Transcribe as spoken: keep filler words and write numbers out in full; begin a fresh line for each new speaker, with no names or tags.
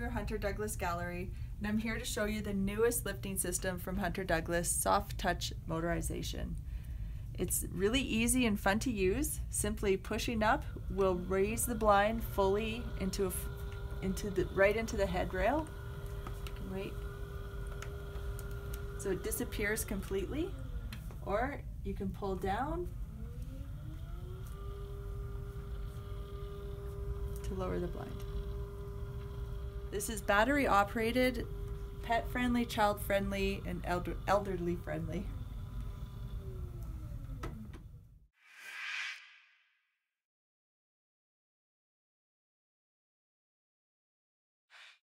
another Hunter Douglas gallery, and I'm here to show you the newest lifting system from Hunter Douglas, SoftTouch Motorization. It's really easy and fun to use. Simply pushing up will raise the blind fully into a, into the right into the headrail. Wait. So it disappears completely, or you can pull down to lower the blind. This is battery operated, pet friendly, child friendly, and elder elderly friendly.